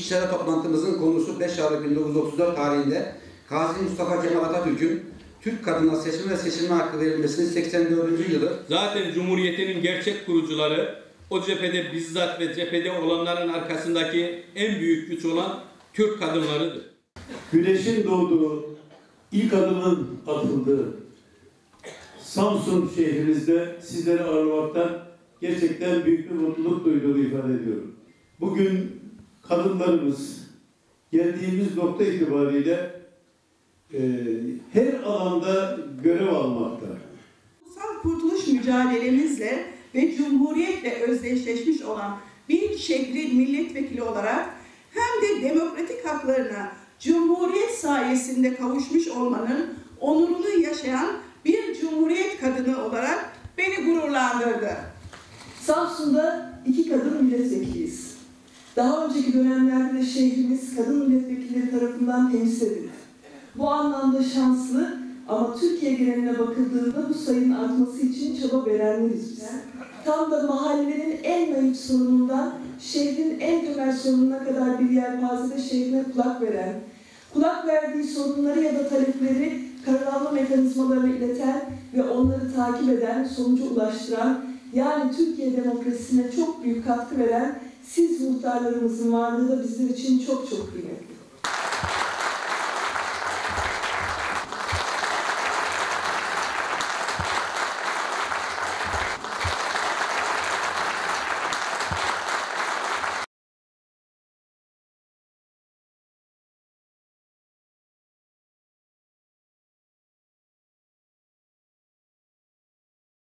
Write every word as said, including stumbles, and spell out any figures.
İstişare toplantımızın konusu beş Aralık bin dokuz yüz otuz dört tarihinde Gazi Mustafa Kemal Atatürk'ün Türk kadına seçim ve seçilme hakkı verilmesinin seksen dördüncü yılı. Zaten Cumhuriyet'in gerçek kurucuları o cephede bizzat ve cephede olanların arkasındaki en büyük güç olan Türk kadınlarıdır. Güneşin doğduğu, ilk adımın atıldığı Samsun şehrimizde sizleri ağırlamaktan gerçekten büyük bir mutluluk duyduğumu ifade ediyorum. Bugün kadınlarımız geldiğimiz nokta itibariyle e, her alanda görev almakta. Ulusal kurtuluş mücadelemizle ve Cumhuriyetle özdeşleşmiş olan bir şehrin milletvekili olarak hem de demokratik haklarına Cumhuriyet sayesinde kavuşmuş olmanın onurunu yaşayan bir Cumhuriyet kadını olarak beni gururlandırdı. Samsun'da iki kadın milletvekiliyiz. Daha önceki dönemlerde de şehrimiz kadın milletvekilleri tarafından temsil edildi. Bu anlamda şanslı ama Türkiye geneline bakıldığında bu sayının artması için çaba verenleriz biz. Tam da mahallenin en naif sorunundan şehrin en temel sorununa kadar bir yelpazede şehrine kulak veren, kulak verdiği sorunları ya da talepleri karar alma mekanizmalarına ileten ve onları takip eden, sonuca ulaştıran, yani Türkiye demokrasisine çok büyük katkı veren siz muhtarlarımızın varlığı da bizler için çok çok kıymetli.